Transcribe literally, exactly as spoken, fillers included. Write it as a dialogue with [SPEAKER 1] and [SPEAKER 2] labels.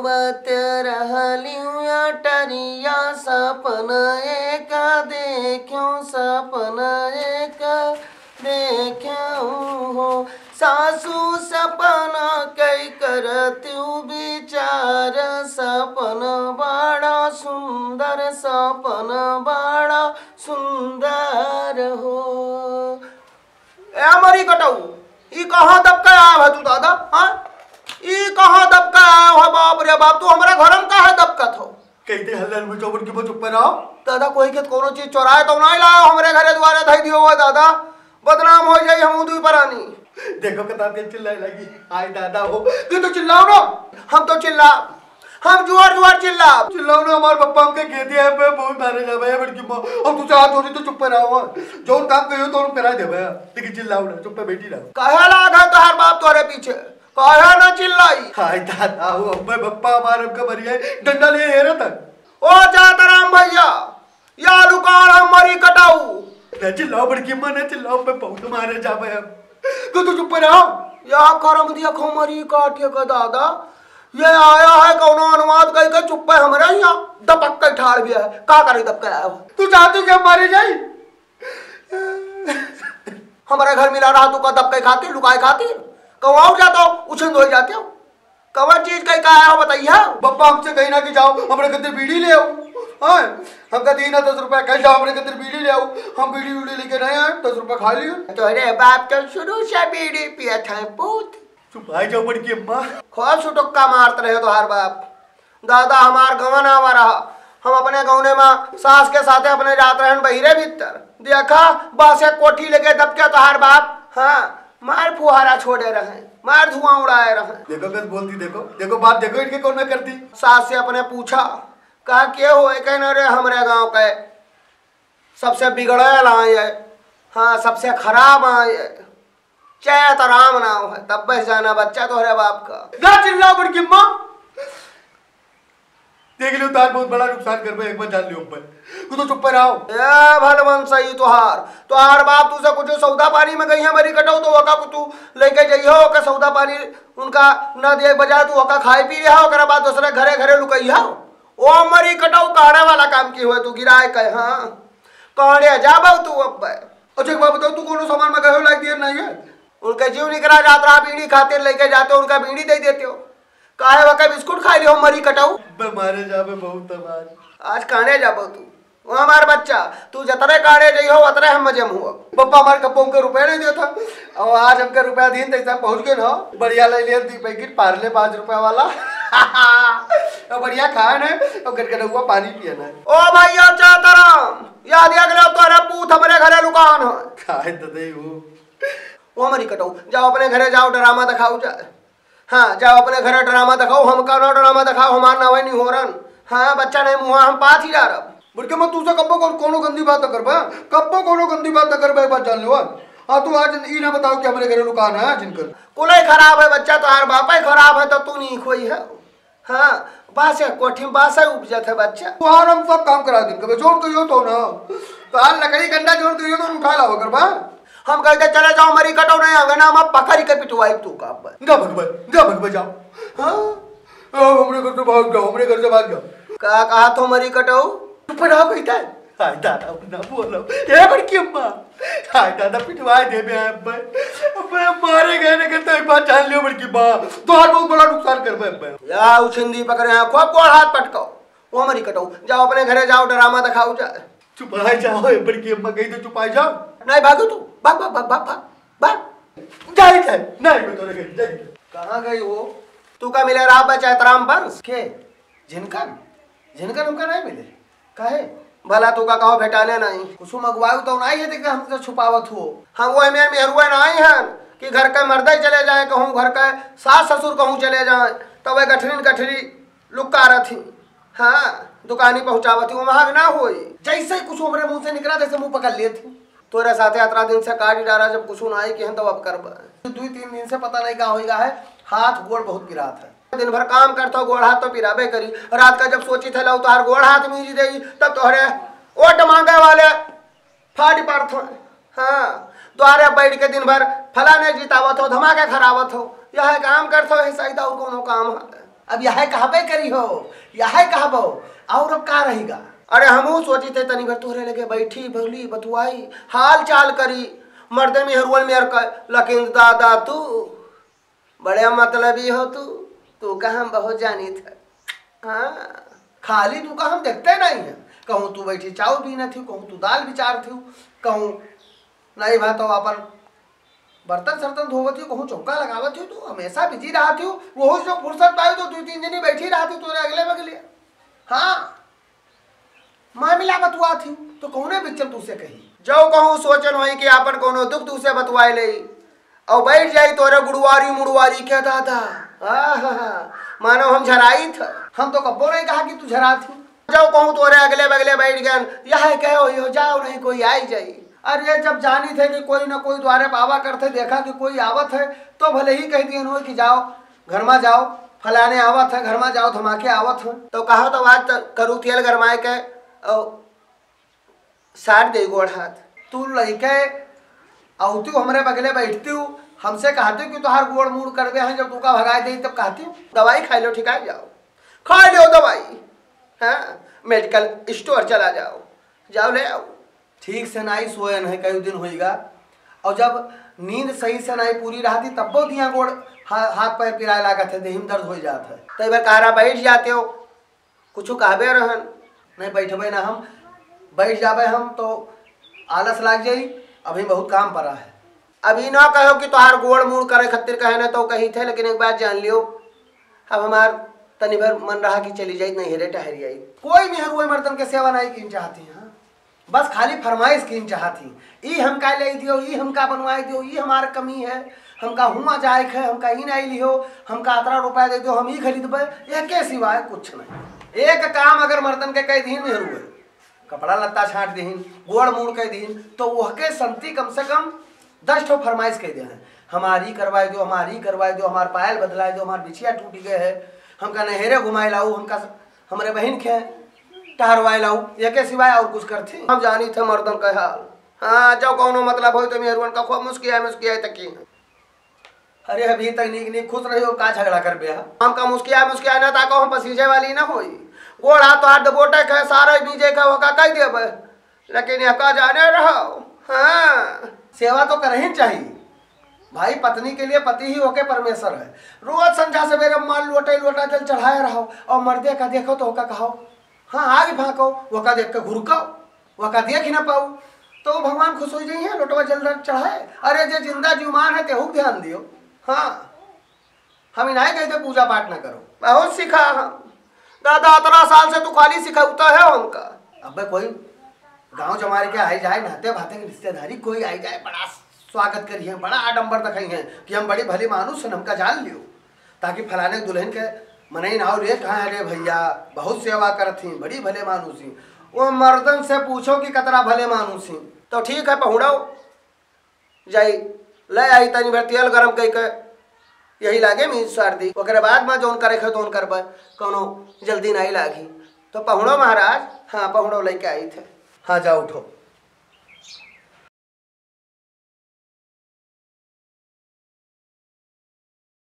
[SPEAKER 1] सोवत रहलियो अटरिया सपन एक देखो सपन एक देखो हो सासू सपना कई करत्यू विचार सपन बड़ा सुंदर सपन बड़ा सुंदर हो। ए मरी कटाऊ ई कहाँ दबका आया है तू दादा? हाँ ई कहाँ दबका आया है? बाप रे बाप, तू हमारे घर में काहे दबकत हो?
[SPEAKER 2] कहते हल्लल में चौबन के चुप रहो
[SPEAKER 1] दादा। कोई के कोनो चीज चोराए तो नहीं लाओ हमारे घरे द्वारे धई दियो हुआ दादा, बदनाम हो जाई हम दूई परानी।
[SPEAKER 2] देखो कितना तेज चिल्लाने लगी। आय दादा हो कि तो चिल्लाओ ना,
[SPEAKER 1] हम तो चिल्ला हम जुआर जुआर चिल्ला
[SPEAKER 2] चिल्लाओ ना। हमारे पप्पा हमके कहते हैं पे बहुत मारे जा भैया बड़की मां, अब तू चाह तो चुप रहो, जो काम कहियो तो करा दे भैया, लेकिन चिल्लाओ ना, चुप पे बैठी रहो।
[SPEAKER 1] काहे लाग है तोहर बाप तोरे पीछे, काहे ना चिल्लाई?
[SPEAKER 2] हाय दादा हो अब्बे पप्पा हमारे का मरिए डंडा ले हेरा तक।
[SPEAKER 1] ओ जातराम भैया या लुकार हम मरी कटाऊ
[SPEAKER 2] ना चिल्लाओ बड़की मां ना चिल्लाओ, पे बहुत मारे जा भैया तो तू चुप रहो।
[SPEAKER 1] या करम दिया खो मरी काटिए का दादा, ये आया है कौनो अनुवाद कह के चुप पे हमरे यहाँ दपक के ठाड़ गया है। का करे दबका आया हो?
[SPEAKER 2] तू चाहती क्या मारे जाई?
[SPEAKER 1] हमारे घर मिला रहा तू का दबके खाती लुकाए खाती कवाओ जाता हो उछंद हो जाते हो। कवर चीज कहीं का आया हो बताइए?
[SPEAKER 2] बप्पा हमसे कहीं ना कि जाओ हमारे कदर बीड़ी ले आओ। हाँ हम कहते ही ना दस रुपया कह जाओ हमारे कदर बीड़ी ले आओ। हम बीड़ी उड़ी लेके नहीं आए, दस रुपया खा लियो।
[SPEAKER 1] तोरे बाप तो शुरू से बीड़ी पिया था पूत।
[SPEAKER 2] चुप आ जाओ बड़की अम्मा।
[SPEAKER 1] खूब सुटुक्का मारते रहे तो हर बाप दादा। हमार गवन आवा रहा, हम अपने गौने में सास के साथे अपने जात रहन बहिरे भीतर देखा बस एक कोठी लेके दबके तो हर बाप हाँ मार फुहारा छोड़े रहे, मार धुआं उड़ाए रहे।
[SPEAKER 2] देखो बस बोलती देखो देखो बात देखो इनके कौन में करती।
[SPEAKER 1] सास से अपने पूछा कहा के हो कहने रे हमारे गांव के सबसे बिगड़ल आए, हाँ सबसे खराब आए, चैत राम नाम है। तब बस जाना बच्चा तोहरे बाप का।
[SPEAKER 2] ना चिल्लाओ बड़की अम्मा, देख लियो तार बहुत बड़ा नुकसान कर भाई, एक बार जान लियो ऊपर तू तो चुप रहो।
[SPEAKER 1] ए भलवन सही तुहार तुहार बाप तुझसे कुछ सौदा पानी में गई है मरी कटाऊ तो वका को तू लेके जाइए हो सौदा पानी उनका न दे बजाय तू वका खाए पी रहा हो ओकरा बाद दूसरे घरे घरे लुकई हो। ओ मरी कटाऊ काढ़े वाला काम की हुए तू गिराए कहे हाँ काढ़े जा बहु तू अब।
[SPEAKER 2] अच्छा एक बात बताओ तू कोनो सामान में गए हो लाइक दिया नहीं है?
[SPEAKER 1] उनके जीव निकला जात रहा बीड़ी खातिर लेके जाते हो उनका बीड़ी दे देते हो। काहे वका बिस्कुट खाई लियो मरी कटाऊ?
[SPEAKER 2] मारे जाबे बहुत तमार।
[SPEAKER 1] आज काढ़े जाबो तू वो हमार बच्चा, तू जतरे काढ़े जाइ हो उतरे हम मजे हुआ।
[SPEAKER 2] पप्पा हमारे कप्पों के रुपए नहीं देता और आज हमके रुपया दिन तक पहुंच गए ना, बढ़िया ले लिया दी पैकेट पार्ले पाँच रुपया वाला और बढ़िया खाए ना और गटगटा पानी पिया ना।
[SPEAKER 1] ओ भैया चातराम याद आ गया तोरे पूत हमारे घरे लुकान है।
[SPEAKER 2] खाए तो दे वो
[SPEAKER 1] वो मरी कटाऊ जाओ अपने घरे जाओ ड्रामा दिखाओ जा। हाँ जाओ अपने घरे ड्रामा दिखाओ, हम का ड्रामा दिखाओ हमार ना नहीं हो रन। हाँ बच्चा नहीं मुँह हम पात ही जा रहा
[SPEAKER 2] बुढ़के मैं तुझसे कब्बो कोनो गंदी बात कर बा कब्बो कोनो गंदी बात कर बा बात जान लो। हाँ तू आज ई ना बताओ कि हमारे घरे लुकान है जिनकर
[SPEAKER 1] कुले खराब है बच्चा तो हर बाप ही खराब है तो तू नहीं खोई है। हाँ बासे कोठी बासे उपजत है बच्चा।
[SPEAKER 2] तो हार हम सब काम करा दिन कभी जोड़ कहियो तो ना तो हाल लकड़ी गंडा जोड़ कहियो तो उठा लाओ कर बा।
[SPEAKER 1] हम कहते चले जाओ मरी कटो नहीं आगे ना हम पकड़ के पिटवाई तू का
[SPEAKER 2] जा भगवा जा भगवा जाओ। हाँ हमरे घर से भाग जाओ हमरे घर से भाग जाओ।
[SPEAKER 1] का कहा तो मरी कटो
[SPEAKER 2] तू पर आओ कहता है हाय दादा ना बोलो ए बड़की अम्मा हाय दादा पिटवाए दे बे अब अबे मारे गए ने कहते एक बात जान लियो बड़की मां तो हर बहुत बड़ा नुकसान कर बे अब
[SPEAKER 1] या उछंदी पकड़े हैं खूब कोड़ हाथ पटकाओ वो मरी कटो जाओ अपने घरे जाओ ड्रामा दिखाओ जा।
[SPEAKER 2] चुपाई जाओ बड़की अम्मा कहीं तो चुपाई जाओ।
[SPEAKER 1] नहीं भागो तू भाग भाग भाग भाग भाग
[SPEAKER 2] जाई जाई नहीं मैं तो गई जाई।
[SPEAKER 1] कहां गई वो? तू का मिले रहा बच्चा तराम पर के जिनका जिनका हमका नहीं मिले काहे भला तू का कहो भेटाने नहीं कुछ मंगवाऊ तो नहीं है देख हम तो छुपावत हो। हम वो में मेहरुए नहीं हैं कि घर के मर्दे चले जाए कहूँ घर के सास ससुर कहूँ चले जाए तब तो गठरी गठरी लुक्का रही हाँ दुकानी पहुँचावत थी वो महंग ना हो जैसे कुछ हमारे मुंह से निकला जैसे मुंह पकड़ लिए थी तोरे साथे अतरा दिन से काट डाला जब कुछ ना आई कि हम तो अब कर दो तीन दिन से पता नहीं क्या होगा है हाथ गोड़ बहुत गिरात है। दिन भर काम करता गोड़ हाथ तो पिराबे करी रात का जब सोची थे लो तार गोड़ हाथ मीज देगी तब तोहरे ओट मांगे वाले फाड़ पड़त हो। हाँ द्वारे बैठ के दिन भर फलाने जीतावत हो धमाके खराबत हो यह काम करते हो सही और कोनो काम है अब यह कहबे करी हो, यह कहबो और अब का रहेगा। अरे हमू सोची थे तनी भर तोहरे लगे बैठी भली बतुआई हाल चाल करी मर्दे में हरुअल में लकिन दादा तू बड़े मतलबी हो तू तू का हम बहुत जानी था। हाँ खाली तू का हम देखते नहीं है, कहूँ तू बैठी चाव भी न थी, कहूँ तू दाल विचार थी, कहूँ नहीं भाई तो अपन बर्तन सर्तन धोवत थी, कहूँ चौका लगावत थी, तू हमेशा बिजी रहा थी, वो जो फुर्सत पाई तो दो तीन जनी बैठी रहा थी तोरे अगले बगले। हाँ मामला बतुआ थी तो कौने बिचम तुसे कही जो कहूँ सोचन होई कि अपन कोनो दुख तुसे बतवाए ले और बैठ जाई तोरे गुड़वारी मुड़वारी क्या दादा। मानो हम झराई थ, हम तो कब्बो नहीं कहा कि तू झरा थी। जो कहूँ तोरे अगले बगले बैठ गए यह कहो यो जाओ नहीं कोई आई जाई। अरे जब जानी थे कि कोई ना कोई द्वारे पावा करते देखा कि कोई आवत है तो भले ही कह दिए हो कि जाओ घर में जाओ फलाने आवत है घर में जाओ धमाके आवत है तो कहो तो बात करू तेल गरमाए के साट दे गोड़ हाथ तू लइके और तू हमारे बगले बैठती हूँ हमसे कहती कि तुहार गोड़ मूड़ कर दे हैं जब तू का भगा दे तब कहती हूँ दवाई खा लो ठिका जाओ खा लो दवाई। हाँ मेडिकल स्टोर चला जाओ जाओ ले आओ। ठीक से नहीं सोए नहीं कई दिन होएगा और जब नींद सही से नहीं पूरी रहती तब बहुत दिया गोड़ हा, हाथ पैर पिराए लागत है देह में दर्द हो जाता है कई बार कहा बैठ जाते हो कुछ कहबे रहन नहीं बैठबे ना हम बैठ जाबे हम तो आलस लाग जाई अभी बहुत काम पड़ा है। अभी ना कहो कि तुहार गोड़ मूड़ करे खातिर कहे ना तो कही थे लेकिन एक बात जान लियो अब हमार तनी भर मन रहा कि चली जाई नहीं हेरे ठहरी आई कोई भी हरुए मर्दन के सेवा नहीं की चाहती है बस खाली फरमाइश की चाहती ई हमका ले दियो ई हमका बनवाई दियो ई हमार कमी है हमका हुआ जाए है हमका ई नहीं लियो हमका अतरा रुपया दे दो हम ही खरीदबे यह के सिवाय कुछ नहीं। एक काम अगर मर्दन के कई दिन में हरुए कपड़ा लत्ता छाट दीन गोड़ मूड़ कह दीन तो वह के संति कम से कम दस ठो फरमाइश कह दे हैं हमारी करवाए दो हमारी करवाए दो हमार पायल बदलाए दो हमार बिछिया टूट गए है हमका नहरे घुमाए लाऊ हमका हमारे बहन के टहरवाए लाऊ ये के सिवाय और कुछ करती हम जानी थे मर्दन का हाल। हाँ जो कौनो मतलब हो तो मेहरवन का खूब मुस्किया मुस्किया तक की अरे अभी तक नीक नीक खुश रही हो का झगड़ा कर बेहा हमका मुस्किया मुस्किया ना ताको हम पसीजे वाली ना होई गोड़ा तो हाथ बोटे के सारे बीजे का होका कह देब लेकिन यका जाने रहो। हाँ सेवा तो करही चाहिए भाई पत्नी के लिए पति ही होके परमेश्वर है। रोज संध्या सवेरे माल लोटे लोटा जल चढ़ाए रहो और मर्दे का देखो तो होका कहो हाँ आगे भाको वका देख के घुरको वका देख ही ना पाऊ तो भगवान खुश हो जाइए लोटवा जल चढ़ाए। अरे जो जिंदा जुमान है तेहू ध्यान दियो। हाँ हम इन्हें कहते पूजा पाठ ना करो बहुत सिखा हम दादा अतरा साल से तू खाली सिखाता है हमका। अब कोई गांव जमारे के आई जाए नहाते भाते की रिश्तेदारी कोई आई जाए बड़ा स्वागत करिए बड़ा आडंबर दिखाई है कि हम बड़ी भली मानुस हैं हमका जान लियो ताकि फलाने दुल्हन के मनाई नाव रे कहाँ अरे भैया बहुत सेवा करती बड़ी भले मानुसी वो मर्दन से पूछो कि कतरा भले मानुसी तो ठीक है पहुड़ाओ जाई ले आई तनी भर तेल गरम कई के यही लागे मीन सर्दी ओकरे बाद में जोन करे तो करब कोनो जल्दी नहीं लागी तो पहुड़ो महाराज। हाँ पहुड़ो लेके आई थे। हाँ जाओ उठो।